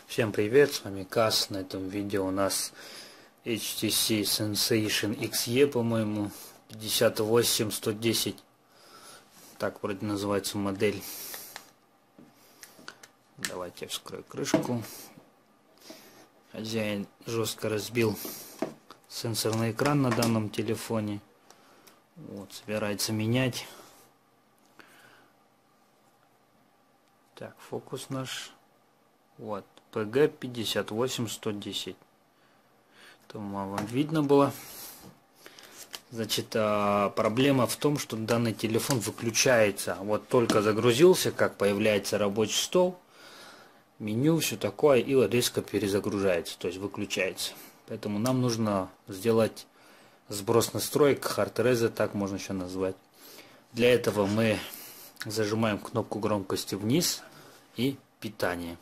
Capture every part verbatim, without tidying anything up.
Всем привет, с вами Кас. На этом видео у нас эйч ти си Sensation икс и, по-моему, пятьдесят восемь сто десять. Так вроде называется модель. Давайте я вскрою крышку. Хозяин жестко разбил сенсорный экран на данном телефоне. Вот, собирается менять. Так, фокус наш. Вот, пэ гэ пятьдесят восемь сто десять. Там вам видно было. Значит, проблема в том, что данный телефон выключается. Вот только загрузился, как появляется рабочий стол, меню, все такое, и резко перезагружается, то есть выключается. Поэтому нам нужно сделать сброс настроек, hard reset, так можно еще назвать. Для этого мы зажимаем кнопку громкости вниз и питание.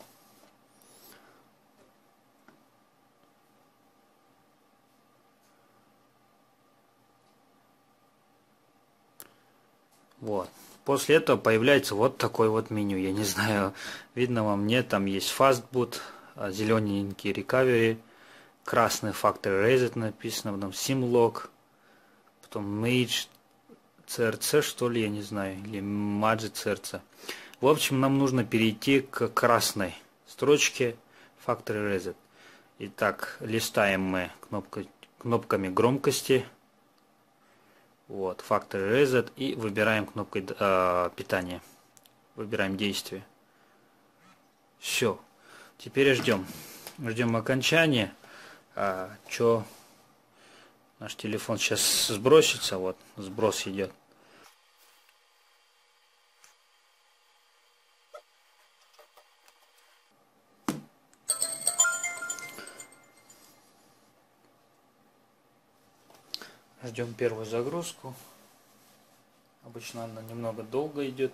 Вот. После этого появляется вот такой вот меню. Я не знаю, видно вам, нет, там есть Fastboot, зелененький Recovery, красный Factory Reset написано, потом SimLock, потом Mage си ар си, что ли, я не знаю, или Magic си ар си. В общем, нам нужно перейти к красной строчке Factory Reset. Итак, листаем мы кнопкой, кнопками громкости. Вот, Factory Reset, и выбираем кнопкой э, питания. Выбираем действие. Все. Теперь ждем. Ждем окончания. А, чё? Наш телефон сейчас сбросится. Вот, сброс идет. Ждем первую загрузку. Обычно она немного долго идет.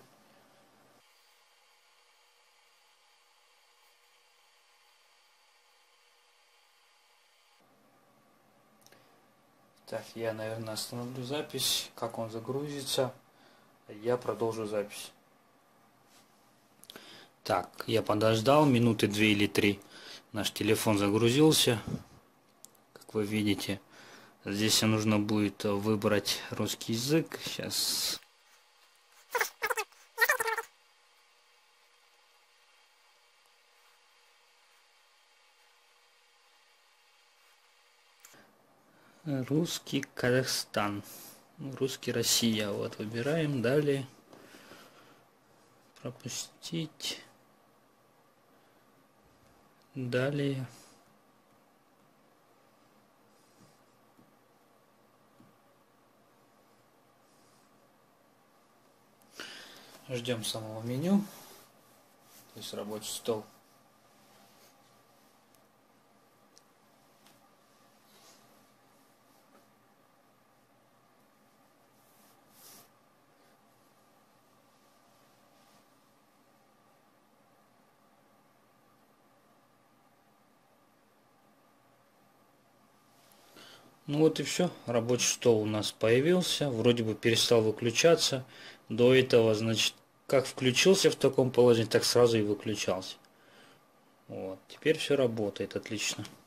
Так, я, наверное, остановлю запись. Как он загрузится, я продолжу запись. Так, я подождал минуты две или три. Наш телефон загрузился, как вы видите. Здесь нужно будет выбрать русский язык. Сейчас. Русский Казахстан. Русский Россия. Вот выбираем. Далее. Пропустить. Далее. Ждем самого меню, то есть рабочий стол. Ну вот и все, рабочий стол у нас появился, вроде бы перестал выключаться. До этого, значит, как включился в таком положении, так сразу и выключался. Вот, теперь все работает отлично.